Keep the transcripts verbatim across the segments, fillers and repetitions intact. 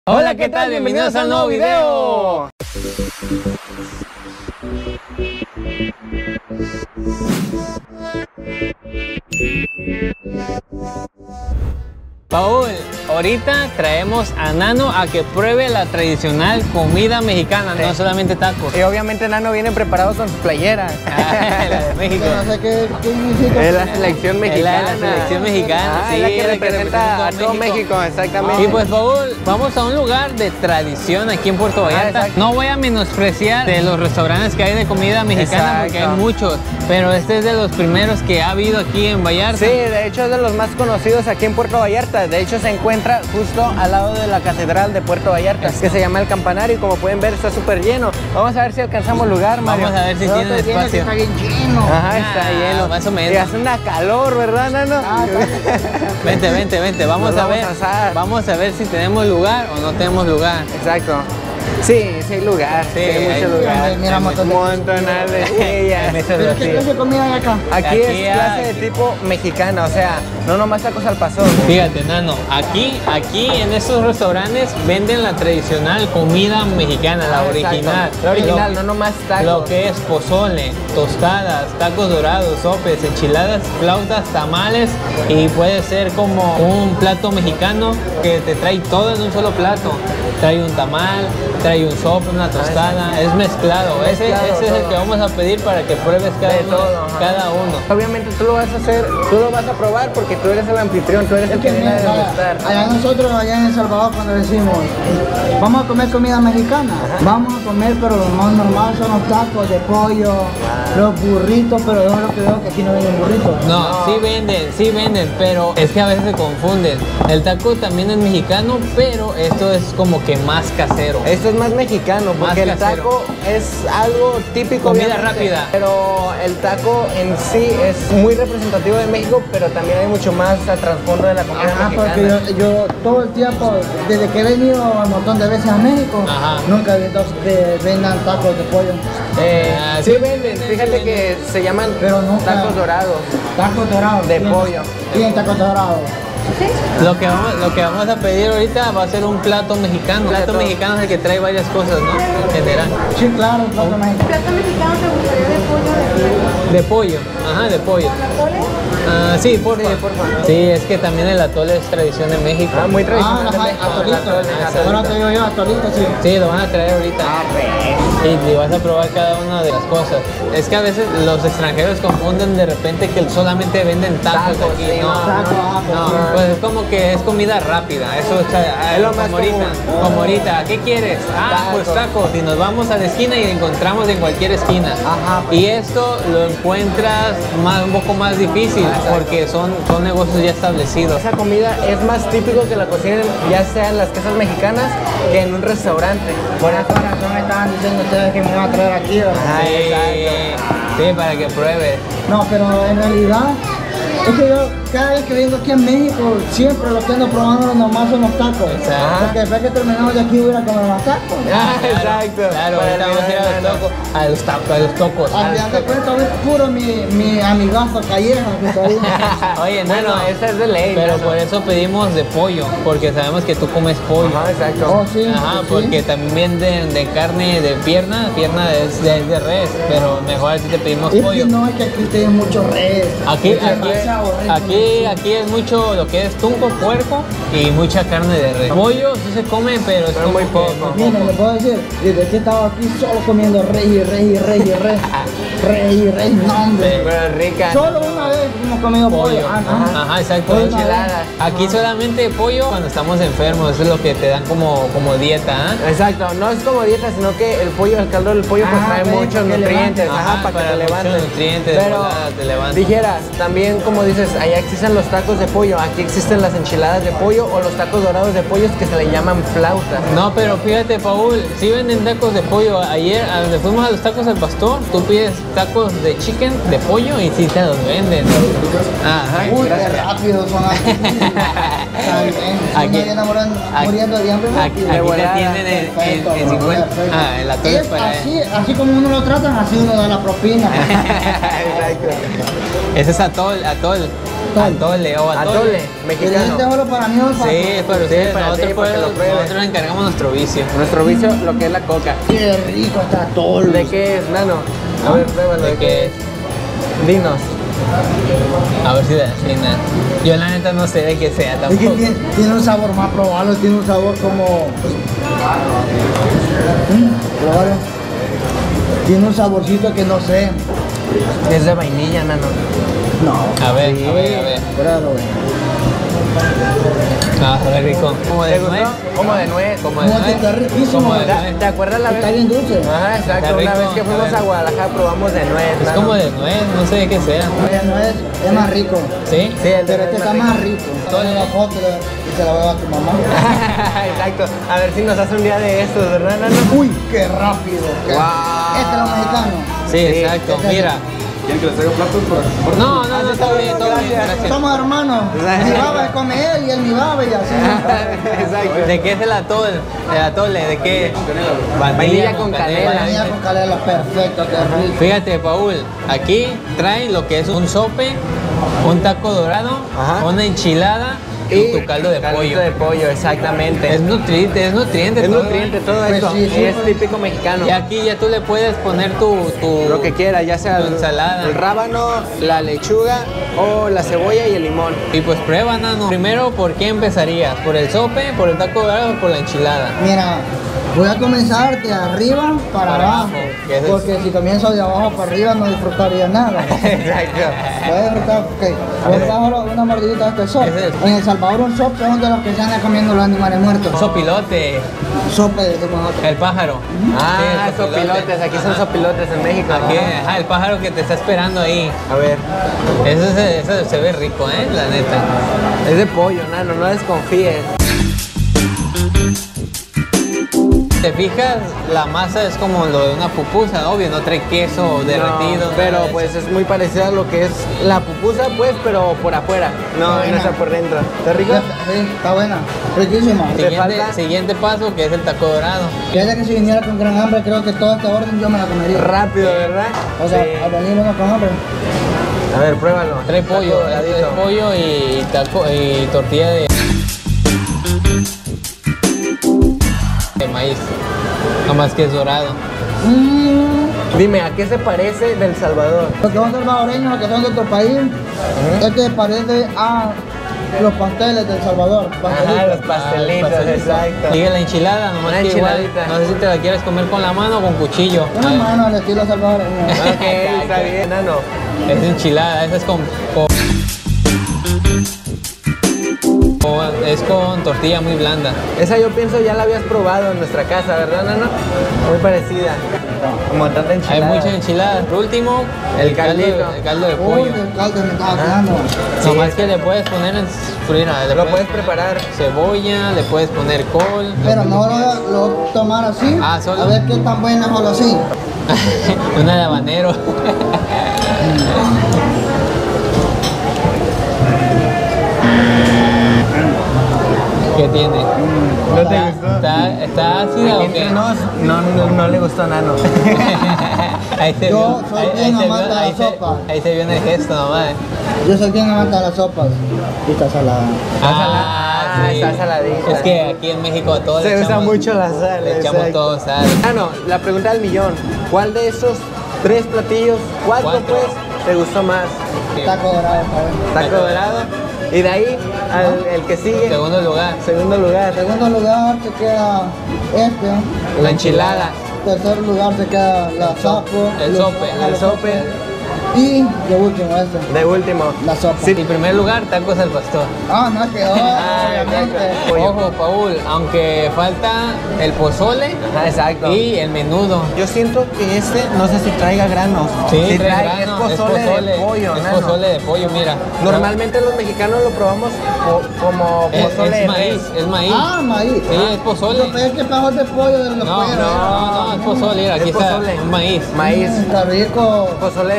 Hola, ¿qué tal? Bienvenidos a un nuevo video. Paul, ahorita traemos a Nano a que pruebe la tradicional comida mexicana, sí. No solamente tacos. Y obviamente Nano viene preparado con su playera. Ah, la de México. No sé qué, qué significa. Es la selección mexicana. Es la, la selección mexicana, ah, sí. Es la que es representa la que a todo México, México exactamente. Y pues Paul, vamos a un lugar de tradición aquí en Puerto Vallarta. Ah, no voy a menospreciar de los restaurantes que hay de comida mexicana, exacto, porque hay muchos, pero este es de los primeros que ha habido aquí en Vallarta. Sí, de hecho es de los más conocidos aquí en Puerto Vallarta. De hecho se encuentra justo al lado de la catedral de Puerto Vallarta, que se llama El Campanario, y como pueden ver está súper lleno. Vamos a ver si alcanzamos lugar, Mario. Vamos a ver si no, tienen espacio. Está bien lleno. Ajá, está ah, lleno. Más o menos. Y hace una calor, ¿verdad, Nano? Ah, vente, vente, vente. Vamos a ver. A vamos a ver si tenemos lugar o no tenemos lugar. Exacto. Sí, sí hay lugar, sí, sí hay mucho hay, lugar. Mira, un montón de sillas. ¿Pero qué clase de comida hay acá? Aquí, aquí es clase de tipo mexicana, o sea, no nomás tacos al pastor. Fíjate, Nano, aquí, aquí en estos restaurantes venden la tradicional comida mexicana, la ah, original. Exacto. La original, lo, no nomás tacos. Lo que es pozole, tostadas, tacos dorados, sopes, enchiladas, flautas, tamales, y puede ser como un plato mexicano que te trae todo en un solo plato. Trae un tamal, trae un sope, una tostada, es mezclado. Ese, mezclado ese es el que vamos a pedir para que pruebes cada, uno, todo, cada uno. Obviamente tú lo vas a hacer, tú lo vas a probar porque tú eres el anfitrión, tú eres el que viene a degustar. Allá nosotros, allá en El Salvador, cuando decimos, vamos a comer comida mexicana, ajá, vamos a comer, pero lo más normal son los tacos de pollo, wow, los burritos, pero yo lo que veo que aquí no venden burritos. No, no, sí venden, sí venden, pero es que a veces se confunden. El taco también es mexicano, pero esto es como que más casero. Esto es más mexicano, porque el taco es algo típico, comida rápida, pero el taco en sí es muy representativo de México, pero también hay mucho más a trasfondo de la comida ajá, mexicana. Porque yo, yo todo el tiempo, desde que he venido un montón de veces a México, ajá, nunca he visto que vendan tacos de pollo. Eh, ah, sí, sí venden, fíjate que se llaman pero nunca, tacos dorados. Tacos dorados. De pollo. Tienen tacos dorados. ¿Sí? Lo que, vamos, lo que vamos a pedir ahorita va a ser un plato mexicano. Un plato mexicano es el que trae varias cosas, ¿no? En general. Sí, claro, un plato mexicano. ¿Plato mexicano te gustaría de pollo o de De pollo, ajá, de pollo. ¿Atole? Ah, sí, porfa. Sí, porfa. Sí, es que también el atole es tradición de México. Ah, muy tradicional. Ah, ajá, atolito. Ahora te digo yo, atolito, sí. Sí, lo van a traer ahorita. Ah, y, y vas a probar cada una de las cosas. Es que a veces los extranjeros confunden de repente que solamente venden tacos, tacos aquí. Sí, no, taco, no, no, pues es como que es comida rápida. Eso es, es lo más como ahorita. Común. Como ahorita, ¿qué quieres? Ah, tacos. Pues tacos. Y nos vamos a la esquina y encontramos en cualquier esquina. Ajá, pues. Y esto lo encuentras más, un poco más difícil, ah, porque son, son negocios ya establecidos. Esa comida es más típico que la cocinen ya sea en las casas mexicanas que en un restaurante. Por eso me estaban diciendo ustedes que me iban a traer aquí, ¿verdad? Ah, sí, sí, para que pruebes. No, pero en realidad es que yo cada vez que vengo aquí en México siempre lo que ando probando nomás son los tacos. Exacto. Porque después que terminamos de aquí voy a ir a comer más tacos. Ah, claro, exacto. Claro, ahorita vamos a ir a los tacos, a los tacos, a los tocos. Al final de cuentas es puro mi, mi amigazo Calleja que está ahí. Oye, no, bueno, no, esa es de ley. Pero no, por eso pedimos de pollo, porque sabemos que tú comes pollo. Ajá, exacto. Oh, sí, ajá, sí, porque sí. también venden de carne de pierna, pierna es de, de res, pero mejor así te pedimos es pollo. Que no, es que aquí tienen mucho res. Aquí, aquí, aquí, aquí es mucho lo que es tunco, puerco y mucha carne de res. Pollo sí se come, pero es pero muy poco. Miren, les puedo decir, desde que he estado aquí solo comiendo res y res y res y res. Res y res, no hombre. Pero rica. Solo una vez hemos comido pollo. pollo. Ah, ajá, ajá, exacto. Enchiladas. Aquí ajá. Solamente pollo cuando estamos enfermos, eso es lo que te dan como, como dieta, ¿eh? Exacto, no es como dieta, sino que el pollo, el caldo del pollo, pues trae muchos nutrientes, ajá, ajá, para, para que te levantes. nutrientes, pero volada, te levantes. Dijeras, también como dices, allá existen los tacos de pollo, aquí existen las enchiladas de pollo o los tacos dorados de pollo que se le llaman flautas. No, pero fíjate, Paul, si venden tacos de pollo. Ayer, a donde fuimos a los tacos al pastor, tú pides tacos de chicken, de pollo, y sí te los venden. Ajá. Uy, qué rápido son aquí. Aquí, muriendo de hambre. Aquí, aquí te tienen en, en, en cincuenta. Ah, en la torre para así, así como uno lo tratan, así uno da la propina. Exacto. Ese es atol, atol. Atole o atole. Atole, ¿Quieres mexicano. este solo para mí o para Sí, es para ustedes. para nosotros, ti, pues, para que lo pruebes. nosotros encargamos nuestro vicio. Nuestro vicio, lo que es la coca. Qué rico está todo. ¿De qué es, Nano? A ver, pruébalo. ¿De qué es? Dinos. A ver si de China. Yo la neta no sé de qué sea Es que tampoco. tiene, tiene un sabor más probable, tiene un sabor como. Mm, Probalo. Tiene un saborcito que no sé. Es de vainilla, Nano. No. A ver, a ver, a ver. Pruébalo, güey. Ah, sabe rico. Como ¿Te de gustó? nuez. Como de nuez. Como de No, que está nuez. riquísimo. Como de ¿Te, nuez. te acuerdas la vez? Está bien dulce. Ajá, exacto. Está Una rico, vez que fuimos está a Guadalajara probamos de nuez. Es Nano. como de nuez, no sé de qué sea. Oye, no es, es más rico. ¿Sí? Sí, el de Pero nuez este es está más más rico. rico. Toma la foto y se la voy a dar a tu mamá. Exacto. A ver si nos hace un día de estos, ¿verdad, Nano? Uy, qué rápido. Qué... Wow. Este es lo mexicano. Sí, Sí, exacto. este es- Mira. ¿Quieren que les traiga platos por por- No, no, no, está bien, todo bien, Gracias. gracias. Somos hermanos. Mi baba es come él y él mi baba y así. Exacto. ¿De qué es el atole? El atole, ¿de qué? Vainilla con canela. Venía con canela, perfecto, qué rico. Fíjate, Paul, aquí traen lo que es un sope, un taco dorado, Ajá. una enchilada y tu caldo de caldito pollo. de pollo, exactamente. Es nutriente, es nutriente. Es todo, nutriente ¿eh? todo Pues esto. sí, sí, es pues. típico mexicano. Y aquí ya tú le puedes poner tu, tu Lo que quiera, ya sea tu el, ensalada. el rábano, la lechuga o la cebolla y el limón. Y pues prueba, Nano. Primero, ¿por qué empezarías? ¿Por el sope, por el taco dorado o por la enchilada? Mira, voy a comenzar de arriba para, Para abajo. abajo, que es el- Porque si comienzo de abajo para arriba no disfrutaría nada. Exacto. Voy a disfrutar, ok. Voy a dar una mordidita de este sope. Ese es- En El Salvador un sope es de los que se andan comiendo los animales muertos. Sopilote, Sope de nosotros. el pájaro. Ah, Sí, el sopilotes. Aquí son Ajá. sopilotes en México. Aquí, Ajá. ajá, el pájaro que te está esperando ahí. A ver, Eso se, eso se ve rico, ¿eh? La neta. es de pollo, Nano, no desconfíes. Te fijas, la masa es como lo de una pupusa, obvio, no trae queso derretido. No, pero nada de pues es muy parecida a lo que es la pupusa, pues, pero por afuera. No, Está no buena. está por dentro. ¿Está rico? Sí, está buena. Riquísima. eso. ¿Te Siguiente, falta? siguiente paso que es el taco dorado. Fíjate que si viniera con gran hambre, creo que toda esta orden yo me la comería. Rápido, ¿verdad? O sea, Sí. al venir uno con hambre. A ver, pruébalo. Trae pollo, Taco es doradito. pollo y, taco, y tortilla de, de maíz. No más que es dorado. Mm, Dime, ¿a qué se parece del Salvador? los que son salvadoreños, los que son de otro país, este parece a los pasteles del Salvador. Ajá, pastelitos. los pastelitos, exacto. Sigue la enchilada, nomás Una que igual, enchiladita. no sé si te la quieres comer con la mano o con cuchillo. Una mano al estilo salvadoreño. Ok, está bien, Nano. Es enchilada, esa es con, con- con- es con tortilla muy blanda. Esa yo pienso ya la habías probado en nuestra casa, ¿verdad, Nano? Muy parecida. Como tanta Hay enchilada. muchas enchiladas. Por último, El el, caldo, caldito. de- el caldo de Uy, pollo. el caldo me estaba quedando. Sí. Nomás que le puedes poner en frira, le Lo puedes puedes poner preparar. cebolla, le puedes poner col. Pero no lo, lo voy a tomar así. Ah, solo. A ver qué tan buena es o así. Una de habanero. ¿Qué tiene? ¿No te gustó? ¿Está, está ácida o Entre qué? nos, no, no, no le gustó a Nano. Ahí se Yo vio, soy ahí, bien ahí se amante vio, de la ahí, se, sopa. ahí se vio en el gesto nomás. Yo soy quien amante de las sopas. Y está salada. Ah, está saladita. Es que aquí en México a todos Se le usa echamos, mucho la sal. le echamos exacto. todo sal. Nano, la pregunta del millón. ¿Cuál de esos tres platillos, cuatro, Cuatro. pues, te gustó más? Taco dorado, está bueno. Taco dorado. Y de ahí, al, el que sigue, Segundo lugar, segundo lugar, En segundo lugar se queda este. la enchilada. En tercer lugar se queda la sapo. el los- sope, ajá, el los sope. Y de último este. De último. La sopa. Sí. en primer lugar, tacos al pastor. Ah, no, es que oh, Ah, obviamente. exacto. Pollo. Ojo, Paul, aunque falta el pozole Ajá, exacto. y el menudo. Yo siento que este, no sé si traiga granos. Sí, Sí trae trae, grano, es pozole, de pollo, es nano. pozole de pollo, mira. Normalmente los mexicanos lo probamos po- como es, pozole es de maíz, res. es maíz. Ah, maíz. Sí, es pozole. Yo pensé que mejor de pollo de los No, pollos. no, no, es pozole, mira, aquí Es está pozole. un maíz. Maíz, Mm, está rico. pozole de pollo.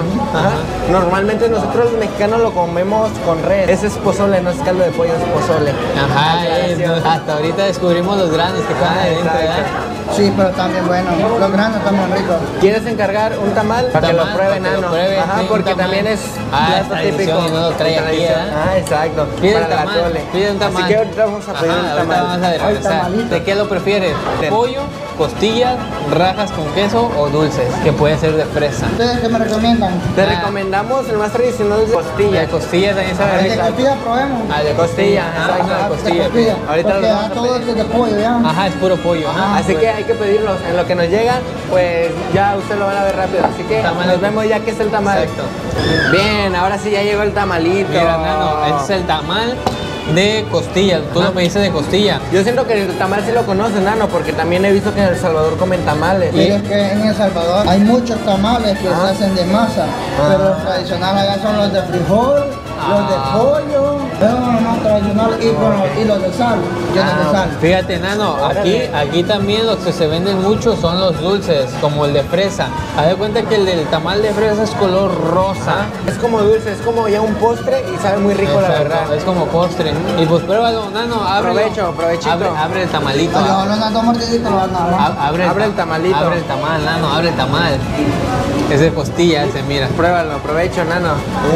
Ajá. Normalmente nosotros los mexicanos lo comemos con res. Ese es pozole, no es caldo de pollo, es pozole. Ajá, es, no, hasta ahorita descubrimos los granos que están Ah, adentro, exacto. ¿verdad? Sí, pero también bueno. Los granos también ricos. ¿Quieres encargar un tamal? Para que lo Tamal, pruebe, para que lo Nano. pruebe, Ajá, sí, un porque tamal. también es Ah, es plato tradición típico. y no lo trae aquí, Tradición. ¿verdad? Ah, exacto. Pide el Para la tamal, tole. pide un tamal. Así que ahorita vamos a pedir Ajá, un ahorita tamal. vamos a Ay, regresar. tamalito. ¿De qué lo prefieres? ¿De pollo, costillas, rajas con queso o dulces? Que puede ser de fresa. ¿Ustedes qué me recomiendan? Te Ah. recomendamos el más tradicional de costilla. De costillas también sabe El de rico. costilla probemos. Ah, de Costilla, Ah, exacto. de Ah, de costilla. costilla. Ahorita Porque los vamos a a todo pedir. es de pollo, ¿ya? Ajá, es puro pollo. Ajá. Así que hay que pedirlos. En lo que nos llegan, pues ya ustedes lo van a ver rápido. Así que Tamal. nos vemos ya que es el tamal. Exacto. Bien, ahora sí ya llegó el tamalito. Mira, Nano, este es el tamal de costilla. Tú Ajá. lo pediste de costilla. Yo siento que el tamal sí lo conoces, Nano, porque también he visto que en El Salvador comen tamales. Pero es que en El Salvador hay muchos tamales que Ah. se hacen de masa, Ah. pero los tradicionales allá son los de frijol, los de Ah. pollo, esos son los más tradicionales, y, bueno, y los de sal, llenos Ah, de sal. Fíjate, Nano, aquí, aquí también los que se venden mucho son los dulces, como el de fresa. Haz de cuenta que el del tamal de fresa es color rosa. Es como dulce, es como ya un postre y sabe muy rico, la Exacto, verdad. es como postre. Y pues pruébalo, Nano, ábrelo. Provecho, provechito. Abre, abre el tamalito. Yo hablo en dos mordiditos, lo van a dar. A- Abre, Abre el ta- tamalito. Abre el tamal, Nano, abre el tamal. Es de costilla ese, mira. Pruébalo, provecho, Nano.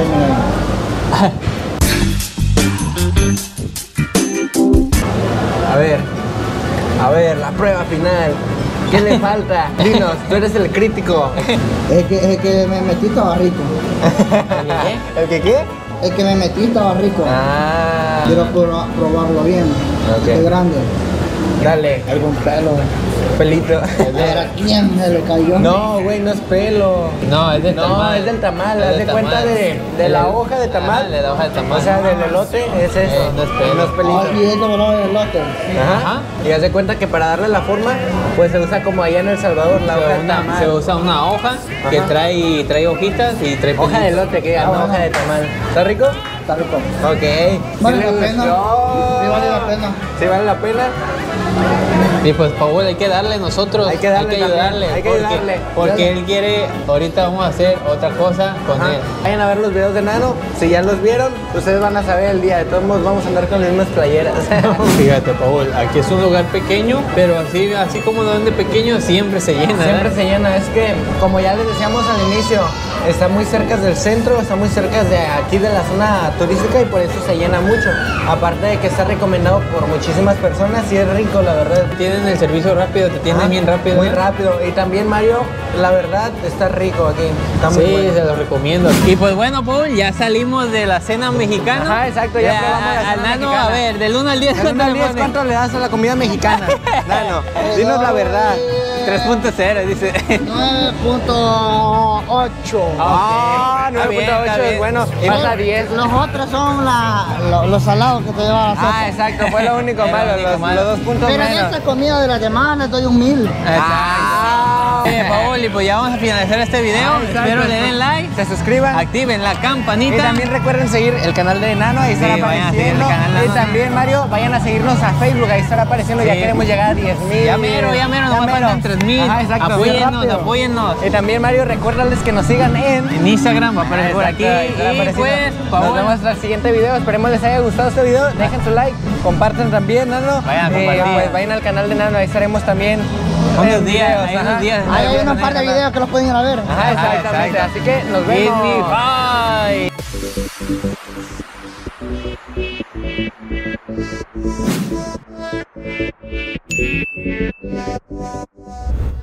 A ver, a ver, la prueba final. ¿Qué le falta? Dinos, tú eres el crítico. Es que, es que me metí estaba rico. ¿El que qué? El que me metí estaba rico. Ah, Quiero proba- probarlo bien. Ok. Es grande. dale, Algún pelo. pelito. ¿Para quién se le cayó? No, güey, no es pelo. No, es del No, tamal. es del tamal, Es haz del de cuenta tamal. de, de la hoja de tamal. Ajá, de la hoja de tamal. O sea, del elote es eso. Eh, no es pelo. No es pelito. Ah, sí, esto me lo doy el lote. Ajá. Ajá. Y haz de cuenta que para darle la forma, pues se usa como allá en El Salvador, la hoja Se, de una- tamal. se usa una hoja que Ajá. trae, trae hojitas y trae Hoja de pelitos. elote, que Ah, no bueno. hoja de tamal. ¿Está rico? Está rico. Ok. Vale ¿Sí la le pena. gustó? Sí, vale la pena. ¿Sí vale la pena? Y pues Paul, hay que darle nosotros, Hay que darle también, ayudarle, hay que porque, ayudarle. porque él quiere, ahorita vamos a hacer otra cosa con Ajá. él. Vayan a ver los videos de Nano. Si ya los vieron, ustedes van a saber el día. De todos modos, vamos a andar con las mismas playeras. Fíjate, Paul, aquí es un lugar pequeño, pero así, así como lo ven de pequeño, siempre se llena. Siempre ¿verdad? se llena. Es que, como ya les decíamos al inicio, está muy cerca del centro, está muy cerca de aquí de la zona turística y por eso se llena mucho. Aparte de que está recomendado por muchísimas personas y es rico, la verdad. Tienen el servicio rápido, te tienen Ajá, bien rápido. Muy ¿eh? rápido. Y también, Mario, la verdad, está rico aquí. Está muy Sí, bueno. se los recomiendo. Y pues bueno, Paul, ya salimos de la cena mexicana. Ajá, exacto, ya probamos la a- cena al Nano, mexicana. a ver, del uno al diez, Del ¿cuánto uno al le diez, pones? ¿cuánto le das a la comida mexicana? Nano, dinos la verdad. tres punto cero, dice. nueve punto ocho. Ah, Está bien, nueve punto ocho está es bien. bueno. Y Pasa pues- diez. Los otros son la, lo- los salados que te llevan a la sopa. Ah, exacto, fue lo único Fue lo malo, único los, malo. los dos puntos Pero en menos. esta comida de la semana les doy un mil. Ah. Eh, Paul, y pues ya vamos a finalizar este video. Ah, exacto. Espero le den like, Se suscriban. activen la campanita. Y también recuerden seguir el canal de Nano, ahí estará Sí, vayan a seguir el apareciendo. canal de Y Nano. también, Mario, vayan a seguirnos a Facebook, ahí estará apareciendo. Ya Sí. queremos llegar a diez mil. Ya mero, ya mero, nomás faltan tres mil. Ajá, exacto. Apóyennos, Bien rápido. apóyennos. Y también, Mario, recuérdales que nos sigan en... En Instagram va a aparecer por Exacto, aquí. ahí estará Y apareciendo. pues, Nos Paul, vemos hasta el siguiente video. Esperemos les haya gustado este video. Dejen su like, compartan también, Nano. Vayan a Eh, compartir. pues vayan al canal de Nano, ahí estaremos también. Unos en días, videos, hay ajá. unos días. Ahí hay videos unos en par de el canal. videos que los pueden ir a ver. Ajá, exactamente. exacto. Así que nos Give vemos. me bye.